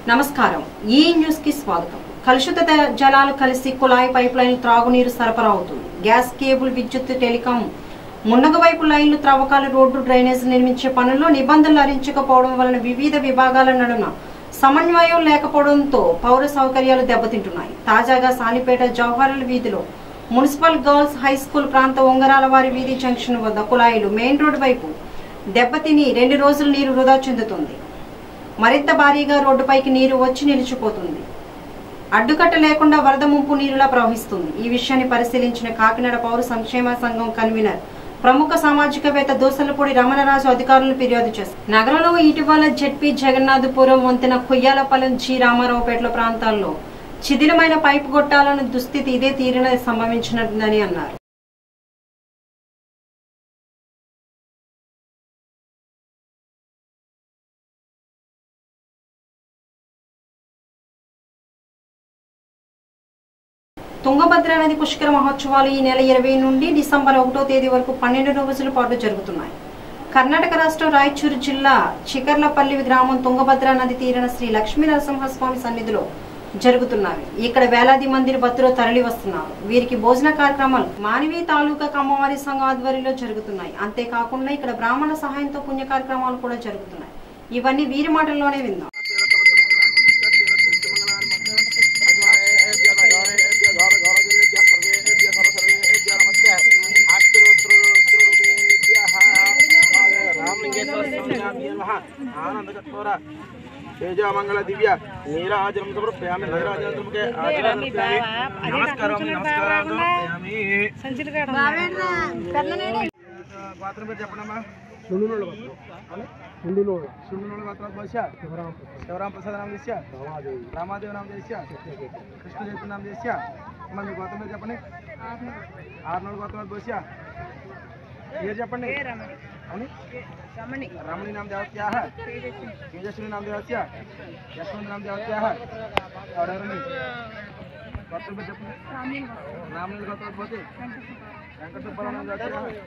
నమస్కారం ఈ న్యూస్ కి స్వాగతం. కలుషిత జలాలు కలిసి కుళాయి పైప్ లైన్ త్రాగునీరు సరఫరా అవుతుంది. గ్యాస్ కేబుల్, విద్యుత్, టెలికాం, మున్నగ వైపు లైన్లు, త్రవ్వకాలు, రోడ్డు, డ్రైనేజ్ నిర్మించే పనుల్లో నిబంధనలు అరించకపోవడం వలన వివిధ విభాగాల నడుమ సమన్వయం లేకపోవడంతో పౌర సౌకర్యాలు దెబ్బతింటున్నాయి. తాజాగా సానిపేట జవహర్లాల్ వీధిలో మున్సిపల్ గర్ల్స్ హై స్కూల్ ప్రాంత ఉంగరాలవారి వీధి జంక్షన్ వద్ద కుళాయిలు మెయిన్ రోడ్డు వైపు దెబ్బతిని 2 రోజులు నీరు వృధా చెందుతుంది. మరింత భారీగా రోడ్డుపైకి నీరు వచ్చి నిలిచిపోతుంది. అడ్డుకట్ట లేకుండా వరద ముంపు నీరులా ప్రవహిస్తుంది. ఈ విషయాన్ని పరిశీలించిన కాకినాడ పౌర సంక్షేమ సంఘం కన్వీనర్, ప్రముఖ సామాజికవేత్త దోసలపూడి రమణరాజు అధికారులను ఫిర్యాదు చేశారు. నగరంలో ఇటీవల జెడ్పీ జగన్నాథపురం వంతెన, కొయ్యాలపాలెం, జి రామారావుపేటల ప్రాంతాల్లో శిథిలమైన పైపు గొట్టాలను దుస్థితి ఇదే తీరున సంభవించినదని అన్నారు. తుంగభద్ర నది పుష్కర మహోత్సవాలు ఈ నెల 20 నుండి డిసెంబర్ 1వ తేదీ వరకు 12 రోజుల పాటు జరుగుతున్నాయి. కర్ణాటక రాష్ట్రం రాయచూరు జిల్లా చికర్లపల్లి గ్రామం తుంగభద్ర నది తీరన శ్రీ లక్ష్మీ నరసింహస్వామి సన్నిధిలో జరుగుతున్నవి. ఇక్కడ వేలాది మంది భక్తులు తరలి వస్తున్నారు. వీరికి భోజన కార్యక్రమాలు మానవీ తాలూకా కమ్మవారి సంఘం ఆధ్వర్యంలో జరుగుతున్నాయి. అంతేకాకుండా ఇక్కడ బ్రాహ్మణ సహాయంతో పుణ్య కార్యక్రమాలు కూడా జరుగుతున్నాయి. ఇవన్నీ వీరి మాటల్లోనే విందాం. మంగళ దివ్య నీరాజనం సమర్పయామి. నీరాజనముకే నమస్కారం పాత్ర పేరు చెప్పండమ్మా. శివరాం ప్రసాద్ నామ దేశ్య, రామాదేవి నామ దేశ్య, కృష్ణదేవి నామ దేశ్య. అమ్మ మీ గోత్రం పేరు చెప్పండి. 6 గోత్రం బోస్య పేరు చెప్పండి. रमणी नाम देवत्या है, तेजस्वी नाम देवत्या, यशवंत नाम देवत्या है और गोत्र में जब रामनील गोत्र बोलते वेंकटेश्वर नाम देवत्या है.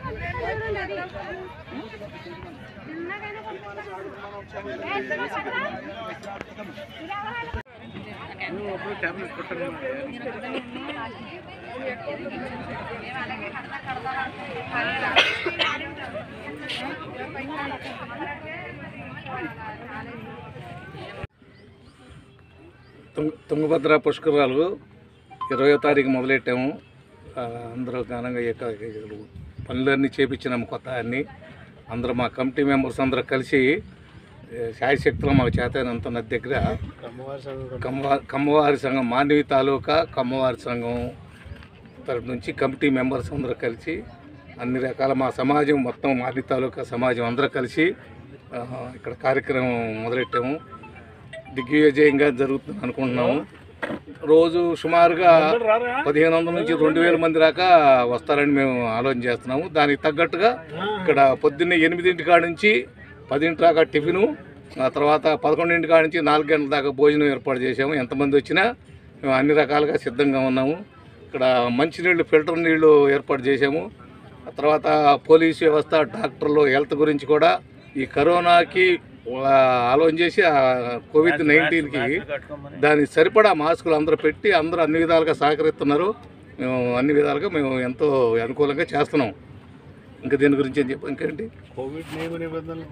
తుంగభద్ర పుష్కరాలు 20వ తారీఖు మొదలెట్టాము. అందరూ ఘనంగా పనులన్నీ చేపించినాము. కొత్త అన్నీ అందరూ మా కమిటీ మెంబర్స్ అందరూ కలిసి శాయశక్తిలో మాకు చేతనంత నది దగ్గర కమ్మవారి సంఘం, మానవీ తాలూకా కమ్మవారి సంఘం తరఫు నుంచి కమిటీ మెంబర్స్ అందరూ కలిసి అన్ని రకాల మా సమాజం మొత్తం, మానవీ తాలూకా సమాజం అందరూ కలిసి ఇక్కడ కార్యక్రమం మొదలెట్టాము. దిగ్విజయంగా జరుగుతుంది అనుకుంటున్నాము. రోజు సుమారుగా 1500 నుంచి 2000 మంది దాకా వస్తారని మేము ఆలోచన చేస్తున్నాము. దానికి తగ్గట్టుగా ఇక్కడ పొద్దున్నే 8 కాడ నుంచి 10 దాకా టిఫిను, ఆ తర్వాత 11 కాడ నుంచి 4 గంటల దాకా భోజనం ఏర్పాటు చేసాము. ఎంతమంది వచ్చినా మేము అన్ని రకాలుగా సిద్ధంగా ఉన్నాము. ఇక్కడ మంచినీళ్ళు, ఫిల్టర్ నీళ్లు ఏర్పాటు చేసాము. ఆ తర్వాత పోలీసు వ్యవస్థ, డాక్టర్లు, హెల్త్ గురించి కూడా ఈ కరోనాకి ఆలోచన చేసి COVID-19కి దానికి సరిపడా మాస్కులు అందరూ పెట్టి అందరూ అన్ని విధాలుగా సహకరిస్తున్నారు. మేము అన్ని విధాలుగా మేము ఎంతో అనుకూలంగా చేస్తున్నాం. ఇంకా దీని గురించి ఏం చెప్పాం? ఇంకేంటి కోవిడ్ నియమ నిబంధనలు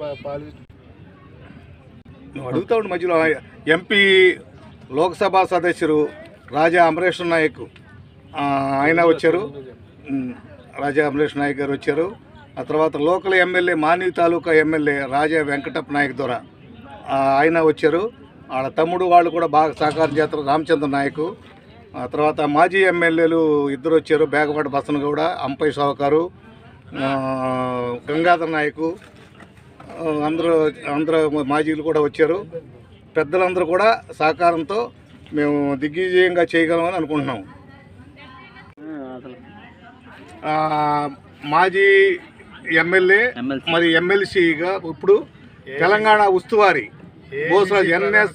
మేము అడుగుతా ఉండి మధ్యలో ఎంపీ లోక్సభ సదస్యులు రాజా అమరేష్ నాయక్ ఆయన వచ్చారు. రాజా అమరేష్ నాయక్ గారు వచ్చారు. ఆ తర్వాత local MLA, Manvi taluka MLA Raja Venkatappa Nayak ద్వారా ఆయన వచ్చారు. వాళ్ళ తమ్ముడు వాళ్ళు కూడా బాగా సహకారం చేస్తారు, రామచంద్ర నాయకు. ఆ తర్వాత మాజీ ఎమ్మెల్యేలు 2 వచ్చారు, బేగపాటి బసనగౌడ, అంపై సావుకారు, గంగాధర్ నాయకు, అందరూ మాజీలు కూడా వచ్చారు. పెద్దలందరూ కూడా సహకారంతో మేము దిగ్విజయంగా చేయగలమని అనుకుంటున్నాము. మాజీ ఎమ్మెల్యే మరి ఎమ్మెల్సీగా ఇప్పుడు తెలంగాణ ఉస్తువారి ఎన్ఎస్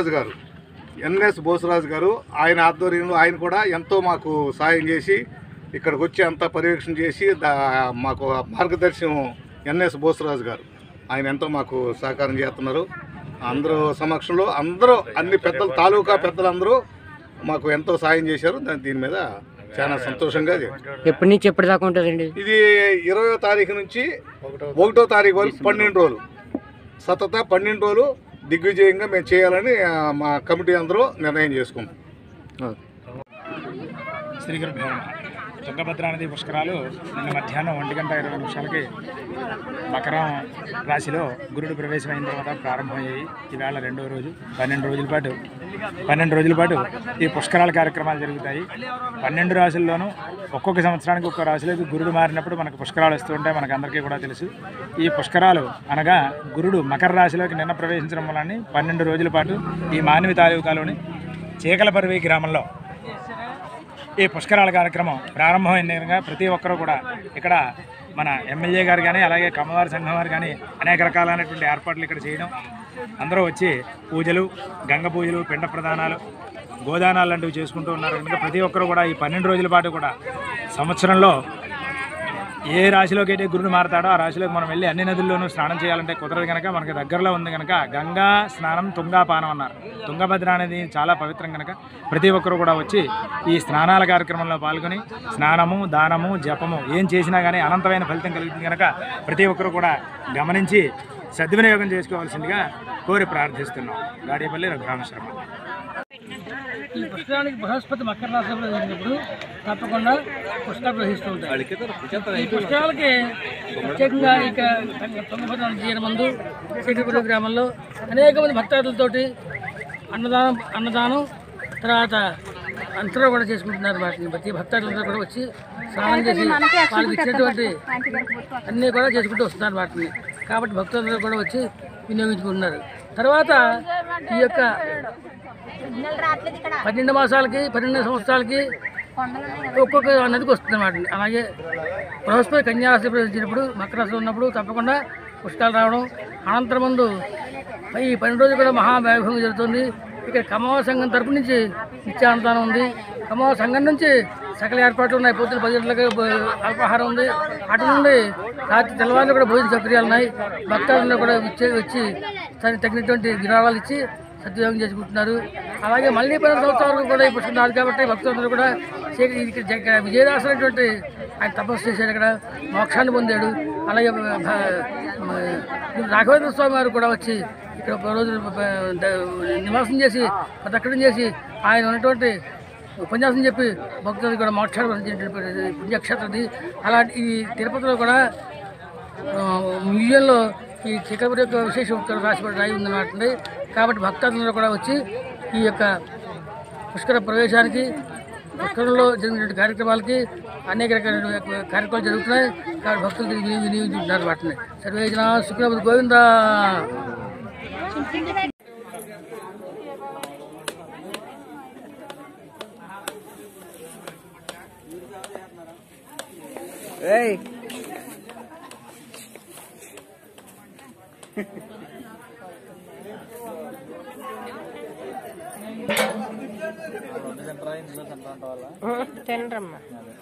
బోసరాజు గారు ఆయన ఆధ్వర్యంలో ఆయన కూడా ఎంతో మాకు సాయం చేసి ఇక్కడికి వచ్చి అంతా పర్యవేక్షణ చేసి మాకు మార్గదర్శనం ఎన్ఎస్ బోసరాజు గారు ఆయన ఎంతో మాకు సహకారం చేస్తున్నారు. అందరూ సమక్షంలో అందరూ అన్ని పెద్దలు తాలూకా పెద్దలందరూ మాకు ఎంతో సాయం చేశారు. దీని మీద చాలా సంతోషంగా. ఎప్పటి నుంచి ఎప్పటిదాకా ఉంటుందండి ఇది? 20వ తారీఖు నుంచి 1వ తారీఖు వరకు 12 రోజులు, సతత 12 రోజులు దిగ్విజయంగా మేము చేయాలని మా కమిటీ అందరూ నిర్ణయం చేసుకున్నాం. శ్రీగురుభ్యో నమః. తుంగభద్రా నది పుష్కరాలు నిన్న మధ్యాహ్నం 1:20 మకరం రాశిలో గురుడు ప్రవేశమైన తర్వాత ప్రారంభమయ్యాయి. ఈవేళ 2వ రోజు. 12 రోజుల పాటు ఈ పుష్కరాల కార్యక్రమాలు జరుగుతాయి. 12 రాశుల్లోనూ ఒక్కొక్క సంవత్సరానికి ఒక్కొక్క రాశిలోకి గురుడు మారినప్పుడు మనకు పుష్కరాలు వస్తూ ఉంటాయి. మనకు అందరికీ కూడా తెలుసు. ఈ పుష్కరాలు అనగా గురుడు మకర రాశిలోకి నిన్న ప్రవేశించడం వలన 12 రోజుల పాటు ఈ మానవి తాలూకాలోని చీకలపరివి గ్రామంలో ఈ పుష్కరాల కార్యక్రమం ప్రారంభమైన ప్రతి ఒక్కరూ కూడా ఇక్కడ మన ఎమ్మెల్యే గారు కానీ అలాగే కమ్మవారి సంఘం వారు కానీ అనేక రకాలైనటువంటి ఏర్పాట్లు ఇక్కడ చేయడం, అందరూ వచ్చి పూజలు, గంగ పూజలు, పిండ ప్రదానాలు, గోదానాలు లాంటివి చేసుకుంటూ ఉన్నారు. కనుక ప్రతి ఒక్కరూ కూడా ఈ 12 రోజుల పాటు కూడా సంవత్సరంలో ఏ రాశిలోకి అయితే గురుడు మారతాడో ఆ రాశిలోకి మనం వెళ్ళి అన్ని నదుల్లోనూ స్నానం చేయాలంటే కుదరదు కనుక మనకి దగ్గరలో ఉంది కనుక గంగా స్నానం తుంగాపానం అన్నారు. తుంగభద్ర అనేది చాలా పవిత్రం కనుక ప్రతి ఒక్కరూ కూడా వచ్చి ఈ స్నానాల కార్యక్రమంలో పాల్గొని స్నానము, దానము, జపము ఏం చేసినా కానీ అనంతమైన ఫలితం కలుగుతుంది కనుక ప్రతి ఒక్కరూ కూడా గమనించి సద్వినియోగం చేసుకోవాల్సిందిగా కోరి ప్రార్థిస్తున్నాం. గాడిపల్లి రఘురామశర్మ. ఈ పుష్కరానికి బృహస్పతి మకర రాశిలో జరిగినప్పుడు తప్పకుండా పుష్కరాలు ప్రవహిస్తూ ఉంటాయి. ఈ పుష్కరాలకి ప్రత్యేకంగా ఇక తుంగభద్ర నది ముందు శ్రీగురు గ్రామంలో అనేక మంది భక్తాదులతోటి అన్నదానం తర్వాత అంతలో కూడా చేసుకుంటున్నారు. వాటిని ప్రతి భక్తాదులందరూ కూడా వచ్చి స్నానం చేసి వాళ్ళకి ఇచ్చినటువంటి అన్నీ కూడా చేసుకుంటూ వస్తున్నారు వాటిని. కాబట్టి భక్తులందరూ కూడా వచ్చి వినియోగించుకుంటున్నారు. తర్వాత ఈ యొక్క 12 మాసాలకి 12 సంవత్సరాలకి ఒక్కొక్క నదికి వస్తుంది అన్నమాట. అలాగే బృహస్పతి కన్యారాశి ప్రవేశించినప్పుడు మకర రాశిలో ఉన్నప్పుడు తప్పకుండా పుష్కరాలు రావడం, అనంతరం ముందు ఈ 12 రోజులు కూడా మహావైభవంగా జరుగుతుంది. ఇక్కడ కమ్మవారి సంఘం తరపు నుంచి నిత్యానందానం ఉంది. కమ్మవారి సంఘం నుంచి సకల ఏర్పాట్లు ఉన్నాయి. పొద్దున 10 గంటలకు అల్పాహారం ఉంది. అటు నుండి రాత్రి తెల్లవారులు కూడా భోజన సౌకర్యాలు ఉన్నాయి. భక్తులందరూ కూడా వచ్చి తగినటువంటి విరాళాలు ఇచ్చి సద్వినియోగం చేసుకుంటున్నారు. అలాగే మళ్ళీ 12 సంవత్సరాలకు కూడా ఈ పుష్కరం రాదు కాబట్టి భక్తులందరూ కూడా ఇక్కడ విజయదాసు అనేటువంటి ఆయన తపస్సు చేశాడు, ఇక్కడ మోక్షాన్ని పొందాడు. అలాగే రాఘవేంద్ర స్వామి వారు కూడా వచ్చి ఇక్కడ ఒక రోజు నివాసం చేసి ప్రదక్షిణం చేసి ఆయన ఉన్నటువంటి ఉపన్యాసం చెప్పి భక్తులకు కూడా మోక్షాన్ని పొందించినటువంటి పుణ్యక్షేత్రది. అలాంటి ఈ తిరుపతిలో కూడా మ్యూజియంలో ఈ చిక్కపూరి యొక్క విశేష రాశిపడి ఉందన్నమాట. కాబట్టి భక్తులందరూ కూడా వచ్చి ఈ యొక్క పుష్కర ప్రవేశానికి, పుష్కరంలో జరిగిన కార్యక్రమాలకి అనేక రకాల కార్యక్రమాలు జరుగుతున్నాయి. కాబట్టి భక్తులు వినియోగించుకుంటున్నారు వాటిని. సర్వేజన సుఖినోభవంతు. గోవిందా. తినరమ్మా.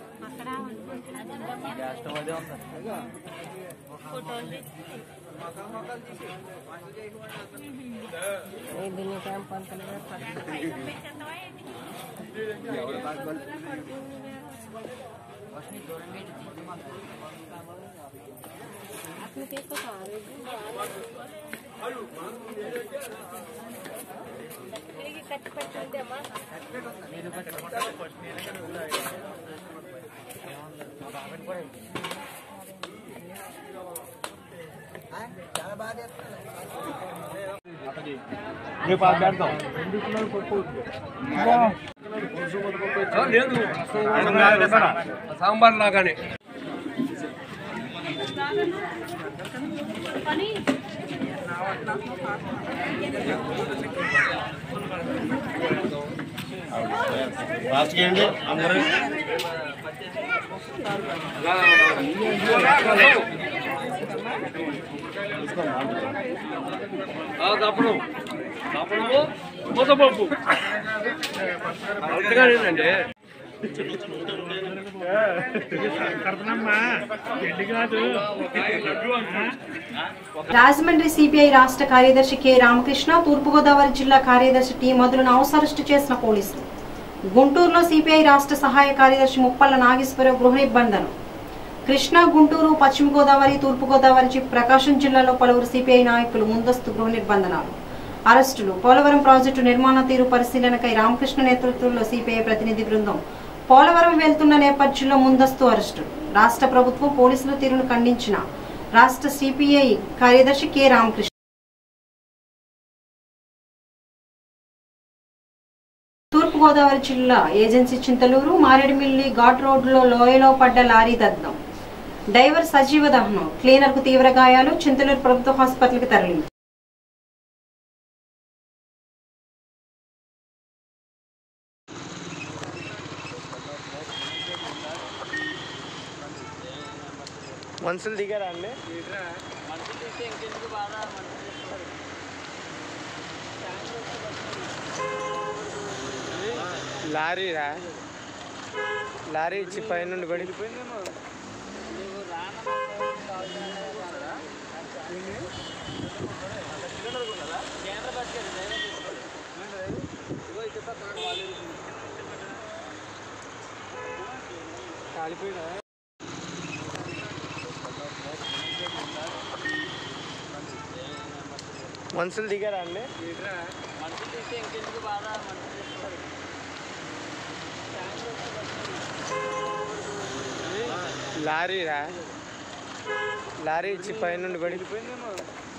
సాంబార్ లాగానే రాసుకేయండి అందరూ. తప్పుడు తప్పుడు మూతపప్పు అంతేగానేనండి. కడతానమ్మా ఎండి కాదు. రాజమండ్రి సిపిఐ రాష్ట్ర కార్యదర్శి కె రామకృష్ణ, తూర్పుగోదావరి జిల్లా కార్యదర్శి టి మధులను హౌస్ అరెస్టు చేసిన పోలీసులు. గుంటూరులో సిపిఐ రాష్ట్ర సహాయ కార్యదర్శి ముప్పల్ల నాగేశ్వరరావు గృహ నిర్బంధనం. కృష్ణా, గుంటూరు, పశ్చిమ గోదావరి, తూర్పుగోదావరి, ప్రకాశం జిల్లాలో పలువురు సిపిఐ నాయకులు ముందస్తు గృహ నిర్బంధనాలు, అరెస్టులు. పోలవరం ప్రాజెక్టు నిర్మాణ తీరు పరిశీలనకై రామకృష్ణ నేతృత్వంలో సిపిఐ ప్రతినిధి బృందం పోలవరం వెళ్తున్న నేపథ్యంలో ముందస్తు అరెస్టులు. రాష్ట్ర ప్రభుత్వం పోలీసుల తీరును ఖండించిన రాష్ట్ర సిపిఐ కార్యదర్శి కె రామకృష్ణ. తూర్పుగోదావరి జిల్లా ఏజెన్సీ చింతలూరు, మారేడుమిల్లి ఘాట్ రోడ్డులో లోయలో పడ్డ లారీ దగ్ధం. డ్రైవర్ సజీవ దహనం, క్లీనర్ కు తీవ్ర గాయాలు. చింతలూరు ప్రభుత్వ హాస్పిటల్కి తరలించారు. మనుషులు దిగారా అండి? లారీరా, లారీ ఇచ్చి పైనుండి పడిపోయిందేమో. కాలిపోయినా మనుషులు దిగారా అండి? లారీరా, లారీ ఇచ్చి పైనుండి పడిపోయిందేమో.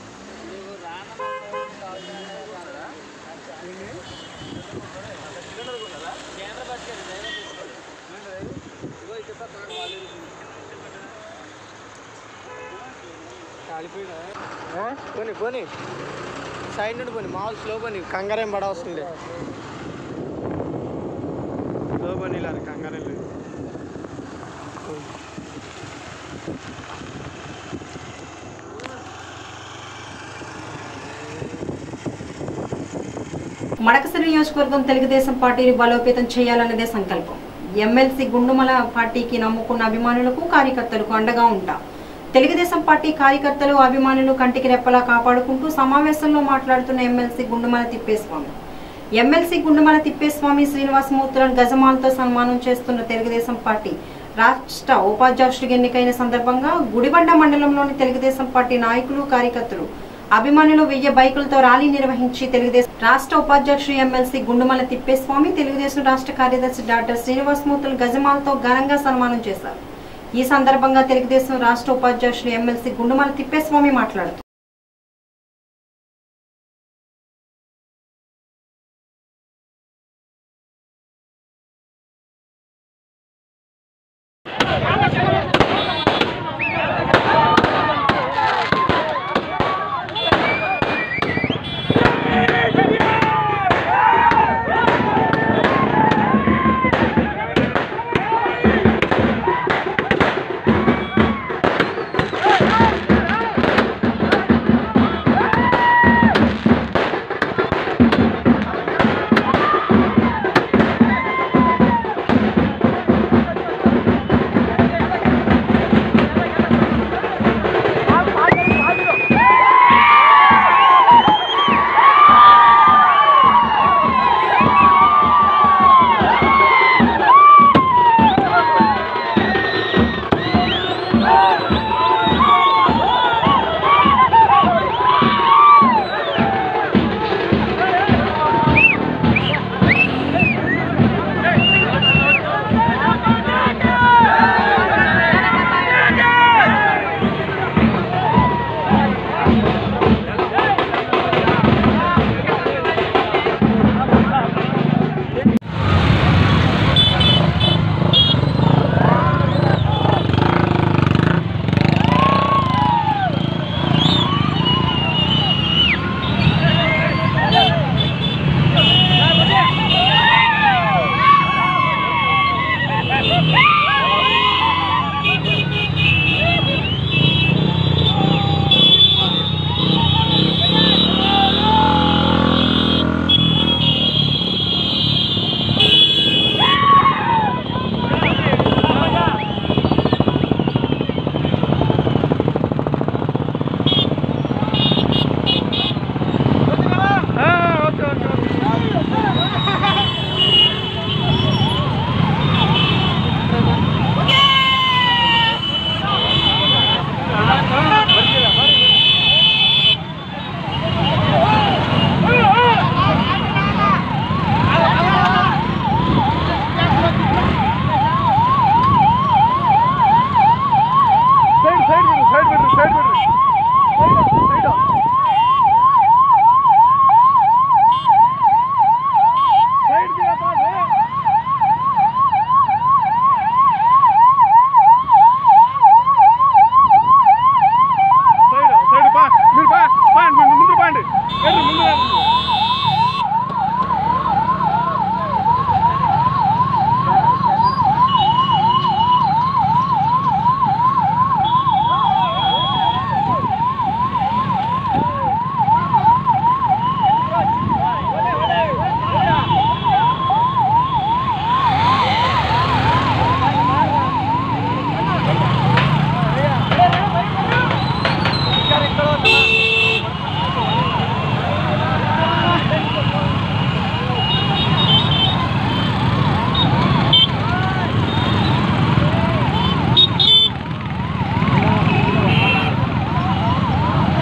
కాలిపోయినా పోనీ పోనీ సైడ్ నుండి పోనీ, మామూలు స్లో పోనీ, కంగారేం పడవస్తుంది. స్లో పోనీ ఇలా కంగారేం లేదు. మడకసిరి నియోజకవర్గం తెలుగుదేశం పార్టీని బలోపేతం చేయాలన్నదే సంకల్పం. ఎమ్మెల్సీ గుండుమల పార్టీకి నమ్ముకున్న అభిమానులకు, కార్యకర్తలకు అండగా ఉంటా. తెలుగుదేశం పార్టీ కార్యకర్తలు, అభిమానులు కంటికి రెప్పలా కాపాడుకుంటూ సమావేశంలో మాట్లాడుతున్న ఎమ్మెల్సీ గుండుమల తిప్పేస్వామి. ఎమ్మెల్సీ గుండుమల తిప్పేస్వామి శ్రీనివాసమూర్తులను గజమాలతో సన్మానం చేస్తున్న తెలుగుదేశం పార్టీ రాష్ట్ర ఉపాధ్యక్షుడిగా ఎన్నికైన సందర్భంగా గుడిబండ మండలంలోని తెలుగుదేశం పార్టీ నాయకులు, కార్యకర్తలు, అభిమానులు 1000 బైకులతో ర్యాలీ నిర్వహించి తెలుగుదేశం రాష్ట్ర ఉపాధ్యక్షుడు ఎమ్మెల్సీ గుండుమల తిప్పేస్వామి, తెలుగుదేశం రాష్ట్ర కార్యదర్శి డాక్టర్ శ్రీనివాసమూర్తులు గజమాలతో ఘనంగా సన్మానం చేశారు. ఈ సందర్భంగా తెలుగుదేశం రాష్ట్ర ఉపాధ్యక్షుడు ఎమ్మెల్సీ గుండుమల తిప్పేస్వామి మాట్లాడుతూ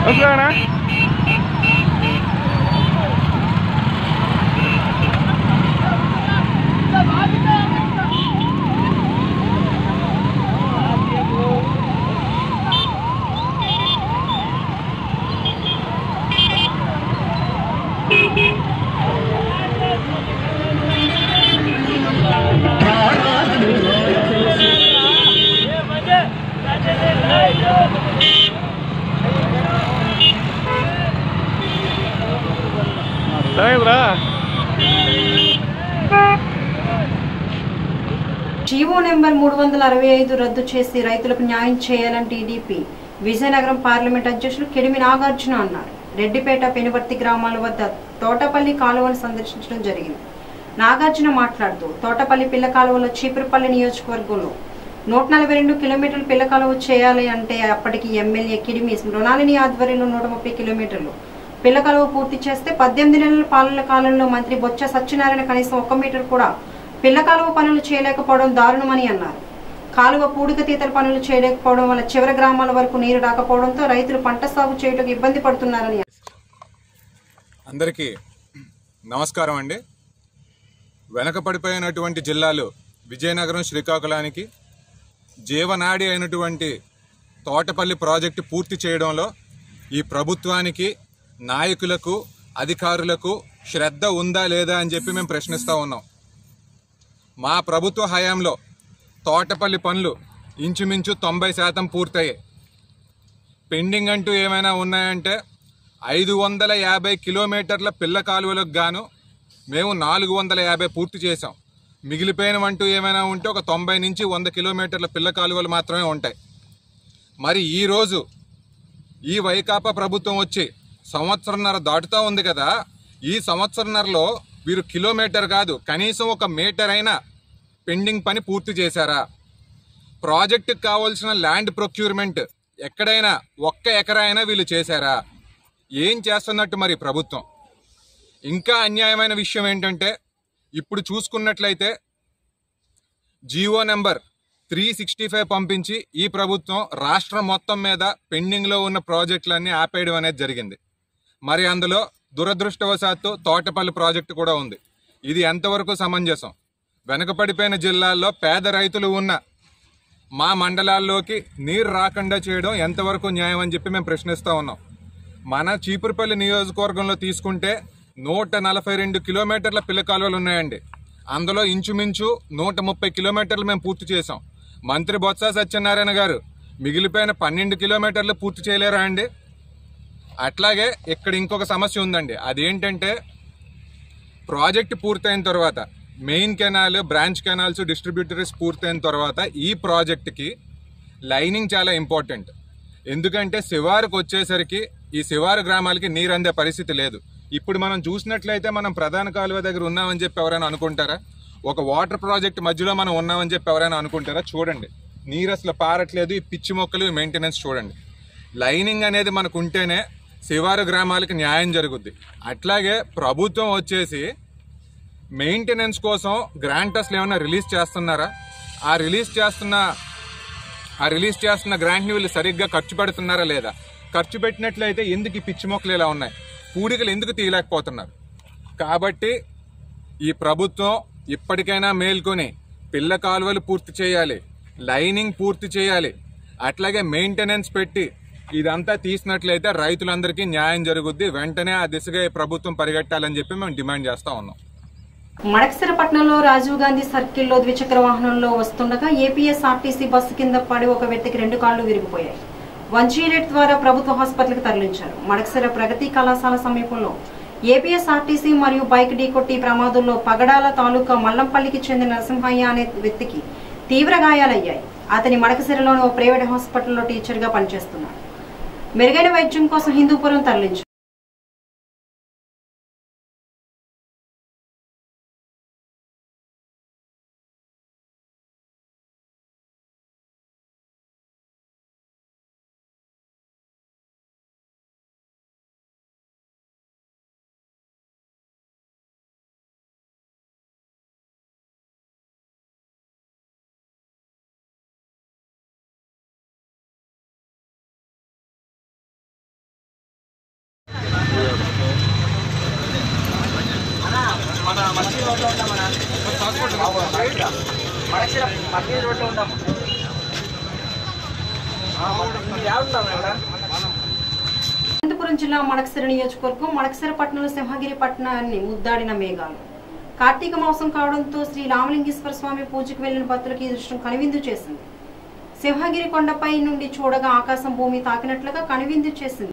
జీవో నెంబర్ 365 రద్దు చేసి రైతులకు న్యాయం చేయాలని టీడీపీ విజయనగరం పార్లమెంట్ అధ్యక్షులు కెడిమి నాగార్జున అన్నారు. రెడ్డిపేట పెనువర్తి గ్రామాల వద్ద తోటపల్లి కాలువను సందర్శించడం జరిగింది. నాగార్జున మాట్లాడుతూ తోటపల్లి పిల్ల కాలువలో చీపురుపల్లి నియోజకవర్గంలో 142 కిలోమీటర్లు పిల్ల కాలువ చేయాలి అంటే అప్పటికి ఎమ్మెల్యే కిడిమి మృణాలిని ఆధ్వర్యంలో 130 కిలోమీటర్లు పిల్ల కాలువ పూర్తి చేస్తే 18 నెలల పాలన కాలంలో మంత్రి బొత్స సత్యనారాయణ కనీసం 1 మీటర్ కూడా పిల్ల కాలువ పనులు చేయలేకపోవడం దారుణమని అన్నారు. కాలువ పూడికతీతల పనులు చేయలేకపోవడం వల్ల చివరి గ్రామాల వరకు నీరు రాకపోవడంతో రైతులు పంట సాగు చేయడానికి ఇబ్బంది పడుతున్నారని. అందరికీ నమస్కారం అండి. వెనకపడిపోయినటువంటి జిల్లాలు విజయనగరం, శ్రీకాకుళానికి జీవనాడి అయినటువంటి తోటపల్లి ప్రాజెక్టు పూర్తి చేయడంలో ఈ ప్రభుత్వానికి, నాయకులకు, అధికారులకు శ్రద్ధ ఉందా లేదా అని చెప్పి మేము ప్రశ్నిస్తూ ఉన్నాం. మా ప్రభుత్వ హయాంలో తోటపల్లి పనులు ఇంచుమించు 90% పూర్తయ్యాయి. పెండింగ్ అంటూ ఏమైనా ఉన్నాయంటే 550 కిలోమీటర్ల పిల్ల కాలువలకు గాను మేము 450 పూర్తి చేసాం. మిగిలిపోయినవంటూ ఏమైనా ఉంటే ఒక 90 నుంచి 100 కిలోమీటర్ల పిల్ల కాలువలు మాత్రమే ఉంటాయి. మరి ఈరోజు ఈ వైకాపా ప్రభుత్వం వచ్చి సంవత్సరంన్నర దాటుతూ ఉంది కదా, ఈ సంవత్సరంన్నరలో వీరు కిలోమీటర్ కాదు కనీసం 1 మీటర్ అయినా పెండింగ్ పని పూర్తి చేశారా? ప్రాజెక్టుకు కావాల్సిన ల్యాండ్ ప్రొక్యూర్మెంట్ ఎక్కడైనా 1 ఎకరా అయినా వీళ్ళు చేశారా? ఏం చేస్తున్నట్టు మరి ప్రభుత్వం? ఇంకా అన్యాయమైన విషయం ఏంటంటే ఇప్పుడు చూసుకున్నట్లయితే జీవో నెంబర్ 365 పంపించి ఈ ప్రభుత్వం రాష్ట్రం మొత్తం మీద పెండింగ్లో ఉన్న ప్రాజెక్టులన్నీ ఆపేయడం అనేది జరిగింది. మరి అందులో దురదృష్టవశాత్తు తోటపల్లి ప్రాజెక్టు కూడా ఉంది. ఇది ఎంతవరకు సమంజసం? వెనకపడిపోయిన జిల్లాల్లో పేద రైతులు ఉన్న మా మండలాల్లోకి నీరు రాకుండా చేయడం ఎంతవరకు న్యాయం అని చెప్పి మేము ప్రశ్నిస్తూ ఉన్నాం. మన చీపురుపల్లి నియోజకవర్గంలో తీసుకుంటే 142 కిలోమీటర్ల పిల్ల కాలువలు ఉన్నాయండి. అందులో ఇంచుమించు 130 కిలోమీటర్లు మేము పూర్తి చేసాం. మంత్రి బొత్స సత్యనారాయణ గారు మిగిలిపోయిన 12 కిలోమీటర్లు పూర్తి చేయలేరా అండి? అట్లాగే ఇక్కడ ఇంకొక సమస్య ఉందండి. అదేంటంటే ప్రాజెక్ట్ పూర్తయిన తర్వాత main canal, branch canals, distributaries పూర్తయిన తర్వాత ఈ ప్రాజెక్టుకి లైనింగ్ చాలా ఇంపార్టెంట్. ఎందుకంటే శివారుకు వచ్చేసరికి ఈ శివారు గ్రామాలకి నీరు అందే పరిస్థితి లేదు. ఇప్పుడు మనం చూసినట్లయితే మనం ప్రధాన కాలువ దగ్గర ఉన్నామని చెప్పి ఎవరైనా అనుకుంటారా? ఒక వాటర్ ప్రాజెక్ట్ మధ్యలో మనం ఉన్నామని చెప్పి ఎవరైనా అనుకుంటారా? చూడండి, నీరు అసలు పారట్లేదు. ఈ పిచ్చి మొక్కలు మెయింటెనెన్స్ చూడండి. లైనింగ్ అనేది మనకు ఉంటేనే శివారు గ్రామాలకి న్యాయం జరుగుద్ది. అట్లాగే ప్రభుత్వం వచ్చేసి మెయింటెనెన్స్ కోసం గ్రాంటర్స్లు ఏమైనా రిలీజ్ చేస్తున్నారా? ఆ రిలీజ్ చేస్తున్న గ్రాంట్ని వీళ్ళు సరిగ్గా ఖర్చు పెడుతున్నారా లేదా? ఖర్చు పెట్టినట్లయితే ఎందుకు ఈ పిచ్చి మొక్కలు ఇలా ఉన్నాయి? పూడికలు ఎందుకు తీయలేకపోతున్నారు? కాబట్టి ఈ ప్రభుత్వం ఇప్పటికైనా మేల్కొని పిల్ల కాలువలు పూర్తి చేయాలి, లైనింగ్ పూర్తి చేయాలి, అట్లాగే మెయింటెనెన్స్ పెట్టి ఇదంతా తీసినట్లయితే రైతులందరికీ న్యాయం జరుగుద్ది. వెంటనే ఆ దిశగా ప్రభుత్వం పరిగెట్టాలని చెప్పి మేము డిమాండ్ చేస్తా ఉన్నాం. మడకసిరపట్నంలో రాజీవ్ గాంధీ సర్కిల్లో ద్విచక్ర వాహనంలో వస్తుండగా ఏపీఎస్ఆర్టీసీ బస్సు కింద పడి ఒక వ్యక్తికి 2 కాళ్లు విరిగిపోయాయి. 108 ద్వారా ప్రభుత్వ హాస్పిటల్కి తరలించారు. మడకసిర ప్రగతి కళాశాల సమీపంలో ఏపీఎస్ఆర్టీసీ మరియు బైక్ ఢీకొట్టి ప్రమాదంలో పగడాల తాలూకా మల్లంపల్లికి చెందిన నరసింహయ్య అనే వ్యక్తికి తీవ్ర గాయాలయ్యాయి. అతని మడకసిరలోని ఓ ప్రైవేట్ హాస్పిటల్లో టీచర్గా పనిచేస్తున్నాడు. మెరుగైన వైద్యం కోసం హిందూపురం తరలించారు. అనంతపురం జిల్లా మడకసిర నియోజకవర్గం మడకసిర పట్టణంలో సింహగిరి పట్టణాన్ని ముద్దాడిన మేఘాలు. కార్తీక మాసం కావడంతో శ్రీ రామలింగేశ్వర స్వామి పూజకు వెళ్లిన భక్తులకు ఈ దృశ్యం కనువిందు చేసింది. సింహగిరి కొండపై నుండి చూడగా ఆకాశం భూమి తాకినట్లుగా కనువిందు చేసింది.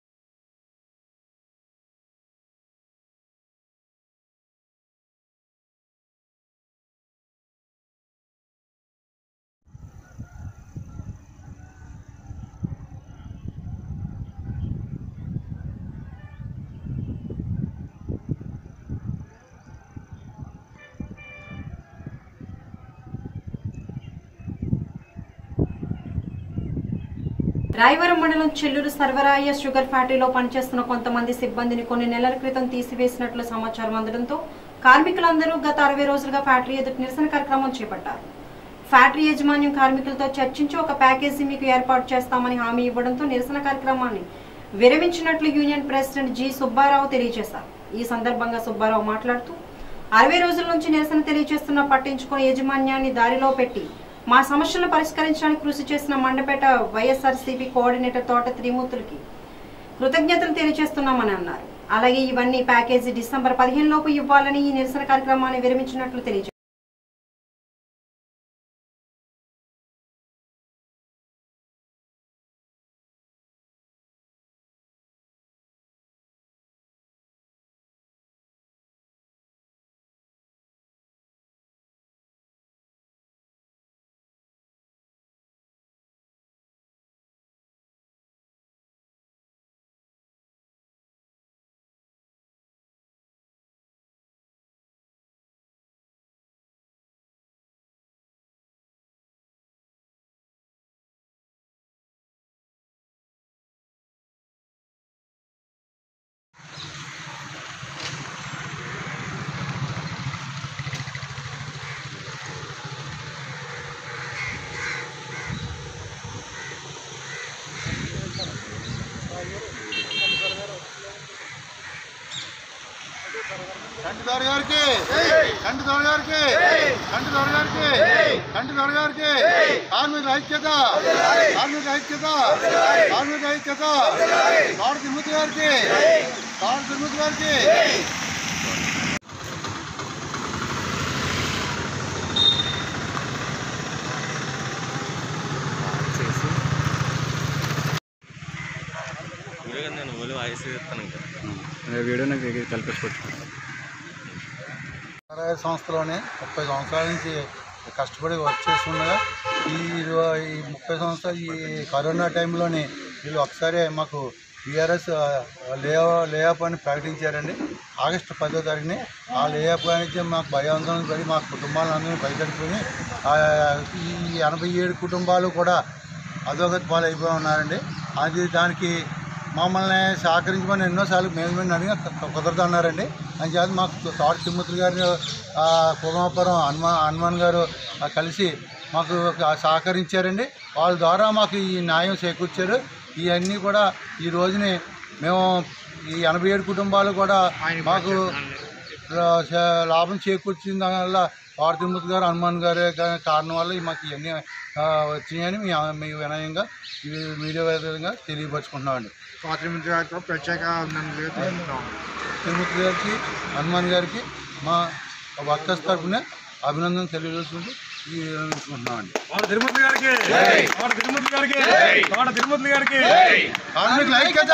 రాయవరం మండలం చెల్లూరు సర్వరాయ షుగర్ ఫ్యాక్టరీలో పనిచేస్తున్న కొంతమంది సిబ్బందిని కొన్ని నెలల క్రితం తీసివేసినట్లు సమాచారం అందడంతో కార్మికులందరూ గత 60 రోజులుగా ఫ్యాక్టరీ ఎదుట నిరసన కార్యక్రమం చేపట్టారు. ఫ్యాక్టరీ యాజమాన్యం కార్మికులతో చర్చించి ఒక ప్యాకేజీ మీకు ఏర్పాటు చేస్తామని హామీ ఇవ్వడంతో నిరసన కార్యక్రమాన్ని విరమించినట్లు యూనియన్ ప్రెసిడెంట్ జి సుబ్బారావు తెలియజేశారు. ఈ సందర్భంగా సుబ్బారావు మాట్లాడుతూ 60 రోజుల నుంచి నిరసన తెలియజేస్తున్నా పట్టించుకుని యాజమాన్యాన్ని దారిలో పెట్టి మా సమస్యలను పరిష్కరించడానికి కృషి చేసిన మండపేట వైఎస్ఆర్సీపీ కోఆర్డినేటర్ తోట త్రిమూర్తులకి కృతజ్ఞతలు తెలియజేస్తున్నామని అన్నారు. అలాగే ఇవన్నీ ప్యాకేజీ డిసెంబర్ 15 లోపు ఇవ్వాలని ఈ నిరసన కార్యక్రమాన్ని విరమించినట్లు తెలియజేశారు. కార్మిక ఐక్యత తోట తిరుమతి గారికి వీడియో నాకు కల్పించుకోవచ్చు. సంస్థలోనే 30 సంవత్సరాల నుంచి కష్టపడి వర్క్ చేస్తుండగా ఈ 30 సంవత్సరాలు ఈ కరోనా టైంలోని వీళ్ళు ఒకసారి మాకు టీఆర్ఎస్ లేఆఫ్ అని ప్రకటించారండి. ఆగస్టు 10వ తారీఖుని ఆ లేఆఫ్ నుంచి మాకు భయాందోళన పడి మా కుటుంబాలందరినీ బయటెడుకుని ఈ 87 కుటుంబాలు కూడా అధోగతి పాలైపోయి ఉన్నారండి. దానికి మమ్మల్ని సహకరించమని ఎన్నోసార్లు మేనేజ్మెంట్ అడిగినా కుదరదన్నారండి. అని చేత మాకు తోట తిరుమతి గారు కుమాపురం హనుమాన్ గారు కలిసి మాకు సహకరించారండి. వాళ్ళ ద్వారా మాకు ఈ న్యాయం చేకూర్చారు. ఇవన్నీ కూడా ఈ రోజుని మేము ఈ 87 కుటుంబాలు కూడా మాకు లాభం చేకూర్చిన దానివల్ల తోట తిరుమతి గారు హనుమాన్ గారు కారణం వల్ల మాకు ఇవన్నీ వచ్చినాయని మీ వినయంగా మీడియా విధంగా తెలియపరుచుకుంటున్నామండి. తోట తిరుమతి గారితో ప్రత్యేక తిరుమతి గారికి హనుమాన్ గారికి మా వర్కర్స్ తరఫున అభినందన తెలియజేసుకుంటూ విరమించుకుంటున్నామండి. కార్మికుల ఐక్యత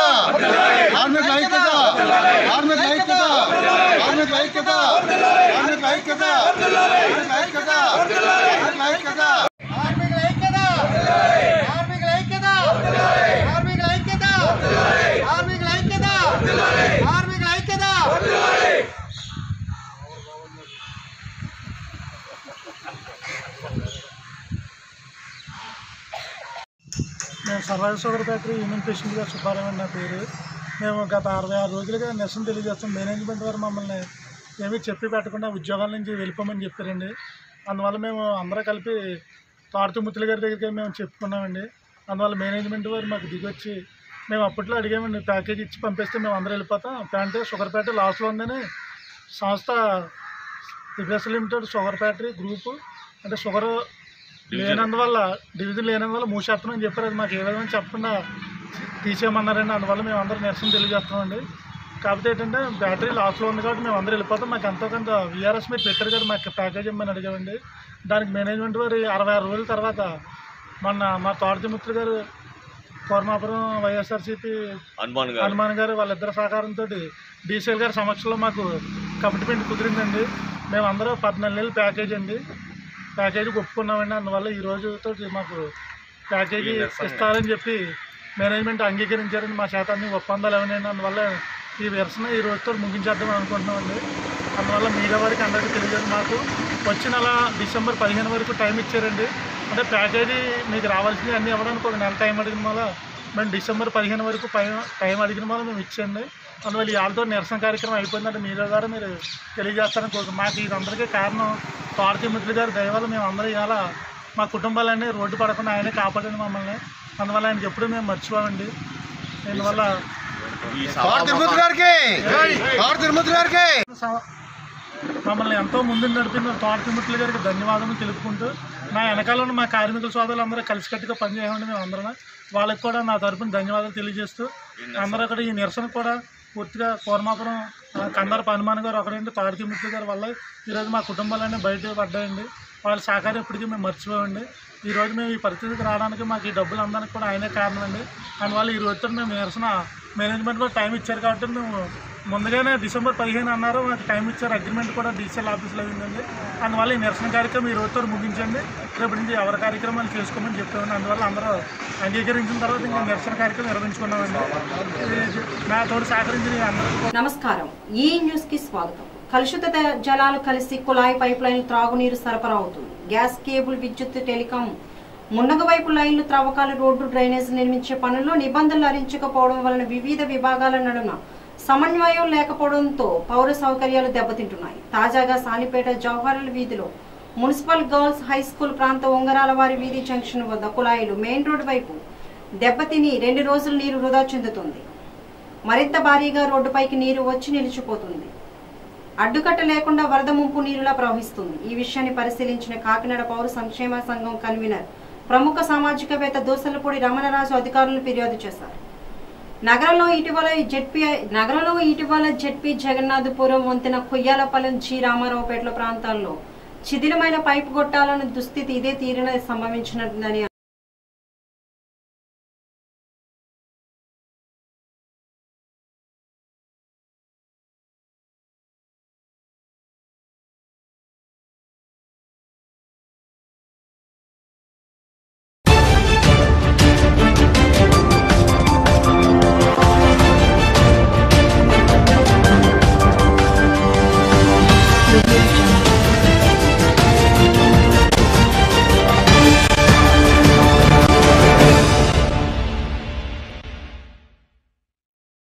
నేను సర్వాయి షుగర్ ఫ్యాక్టరీ యూనియన్ ప్రెసిడెంట్గా సుబ్బారావు నా పేరు. మేము గత 66 రోజులుగా నిరసన తెలియజేస్తాం. మేనేజ్మెంట్ వారు మమ్మల్ని ఏమీ చెప్పి పెట్టకుండా ఉద్యోగాల నుంచి వెళ్ళిపోమని చెప్పారండి. అందువల్ల మేము అందరూ కలిపి తోట తిరుమతి గారి దగ్గరికి మేము చెప్పుకున్నామండి. అందువల్ల మేనేజ్మెంట్ వారు మాకు దిగొచ్చి మేము అప్పట్లో అడిగామండి, ప్యాకేజ్ ఇచ్చి పంపిస్తే మేము అందరూ వెళ్ళిపోతాం, అంటే షుగర్ ఫ్యాక్టరీ లాస్లో ఉందని సంస్థ TPS limited sugar factory group అంటే షుగర్ లేనందువల్ల డివిజన్ లేనందువల్ల మూసేస్తున్నాం అని చెప్పారు. అది మాకు ఏ విధంగా చెప్పకుండా తీసేయమన్నారండి. అందువల్ల మేము అందరూ నిరసన తెలియజేస్తున్నామండి. కాకపోతే ఏంటంటే బ్యాటరీ లాస్లో ఉంది కాబట్టి మేము అందరూ వెళ్ళిపోతాం. మాకు ఎంతో కొంత వీఆర్ఎస్ మీరు పెట్టారు కదా, మాకు ప్యాకేజ్ ఇవ్వమని అడిగామండి. దానికి మేనేజ్మెంట్ వారు 66 రోజుల తర్వాత మా తోటతిమిత్రులు గారు కోరమాపురం వైఎస్ఆర్సీపీ హనుమాన్ గారు వాళ్ళిద్దరు సహకారంతో డీసీఎల్ గారి సమక్షంలో మాకు కమిట్మెంట్ కుదిరిందండి. మేమందరూ 14 నెలలు ప్యాకేజ్ అండి, ప్యాకేజీకి ఒప్పుకున్నామండి. అందువల్ల ఈ రోజుతో మాకు ప్యాకేజీ ఇస్తారని చెప్పి మేనేజ్మెంట్ అంగీకరించారండి. మా చేత అన్ని ఒప్పందాలు ఏమైనా అందువల్ల ఈ నిరసన ఈ రోజుతో ముగించేద్దామని అనుకుంటున్నామండి. అందువల్ల మీడియా వారికి అందరికీ తెలియజేది మాకు వచ్చే నెల డిసెంబర్ 15 వరకు టైం ఇచ్చారండి. అంటే ప్యాకేజీ మీకు రావాల్సింది అన్నీ ఇవ్వడానికి ఒక నెల టైం అడిగిన వల్ల మేము డిసెంబర్ 15 వరకు టైం అడిగిన వల్ల మేము ఇచ్చండి. అందువల్ల ఈ వాళ్ళతో నిరసన కార్యక్రమం అయిపోయిందంటే మీడియా ద్వారా మీరు తెలియజేస్తారని కోరుకుంటున్నాం. మాకు ఇదందరికీ కారణం తోటతిమిత్రులు గారి దయ వల్ల మేము అందరూ ఇవాళ మా కుటుంబాలన్నీ రోడ్డు పడకుండా ఆయనే కాపాడండి మమ్మల్ని. అందువల్ల ఆయనకి ఎప్పుడూ మేము మర్చిపోమండి. దీనివల్ల మమ్మల్ని ఎంతో ముందు నడిపిన తోటతిమిత్రులు గారికి ధన్యవాదాలు తెలుపుకుంటూ నా వెనకాల ఉన్న మా కార్మికుల సోదరులు అందరూ కలిసికట్టుగా పనిచేయమండి. మేము అందరం వాళ్ళకి కూడా నా తరపున ధన్యవాదాలు తెలియజేస్తూ అందరూ కూడా ఈ నిరసన కూడా పూర్తిగా కోరమాపురం కందారపు హనుమాన్ గారు ఒకరండి తోటతిమిత్రులు గారి వల్ల ఈరోజు మా కుటుంబాలన్నీ బయట పడ్డాయండి. వాళ్ళ సహకారం ఇప్పటికీ మేము మర్చిపోయండి. ఈరోజు మేము ఈ పరిస్థితికి రావడానికి మాకు ఈ డబ్బులు అందడానికి కూడా ఆయనే కారణం అండి. అందువల్ల ఈ రోజుతో మేము నిరసన మేనేజ్మెంట్ కూడా టైం ఇచ్చారు కాబట్టి మేము ముందుగానే డిసెంబర్ 15 అన్నారు, మాకు టైం ఇచ్చారు. అగ్రిమెంట్ కూడా డీసీఎల్ ఆఫీస్లో అయిందండి. అందువల్ల ఈ నిరసన కార్యక్రమం ఈ రోజుతో ముగించండి. రేపు నుంచి ఎవరి కార్యక్రమాలు చేసుకోమని చెప్పామండి. అందువల్ల అందరూ అంగీకరించిన తర్వాత ఇంకా నిరసన కార్యక్రమం నిర్వహించుకున్నామండి. నాతో సహకరించిన అందరూ నమస్కారం. ఈ న్యూస్ కి స్వాగతం. కలుషిత జలాలు కలిసి కుళాయి పైప్ లైన్ త్రాగునీరు సరఫరా అవుతుంది. గ్యాస్ కేబుల్, విద్యుత్, టెలికాం, మున్నగ వైపు లైన్లు, త్రవ్వకాలు, రోడ్డు, డ్రైనేజ్ నిర్మించే పనుల్లో నిబంధనలు హరించకపోవడం వలన వివిధ విభాగాల నడుమ సమన్వయం లేకపోవడంతో పౌర సౌకర్యాలు దెబ్బతింటున్నాయి. తాజాగా సాలిపేట జవహర్లాల్ వీధిలో మున్సిపల్ గర్ల్స్ హై స్కూల్ ప్రాంత ఉంగరాల వారి వీధి జంక్షన్ వద్ద కుళాయిలు మెయిన్ రోడ్డు వైపు దెబ్బతిని 2 రోజులు నీరు వృధా చెందుతుంది. మరింత భారీగా రోడ్డుపైకి నీరు వచ్చి నిలిచిపోతుంది. అడ్డుకట్ట లేకుండా వరద ముంపు నీరులా ప్రవహిస్తుంది. ఈ విషయాన్ని పరిశీలించిన కాకినాడ పౌర సంక్షేమ సంఘం కన్వీనర్ ప్రముఖ సామాజికవేత్త దోసలపూడి రమణరాజు అధికారులను ఫిర్యాదు చేశారు. నగరంలో ఇటీవల జెడ్పీ జగన్నాథపురం వంతెన, కొయ్యాలపాలెం, జి రామారావుపేటల ప్రాంతాల్లో శిథిలమైన పైపు గొట్టాలను దుస్థితి ఇదే తీరున సంభవించినదని